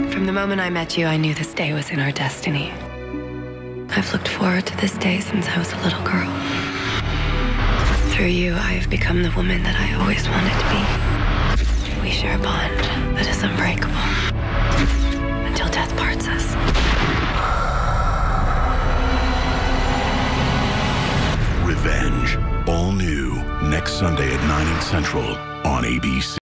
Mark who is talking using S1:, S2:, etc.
S1: From the moment I met you, I knew this day was in our destiny. I've looked forward to this day since I was a little girl. Through you, I have become the woman that I always wanted to be. We share a bond that is unbreakable until death parts us.
S2: Revenge. All new next Sunday at 9/8 Central on ABC.